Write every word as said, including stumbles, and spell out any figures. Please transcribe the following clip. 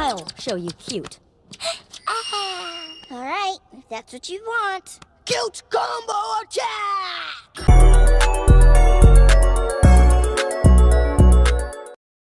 I'll show you cute. All right, if that's what you want. Cute combo attack!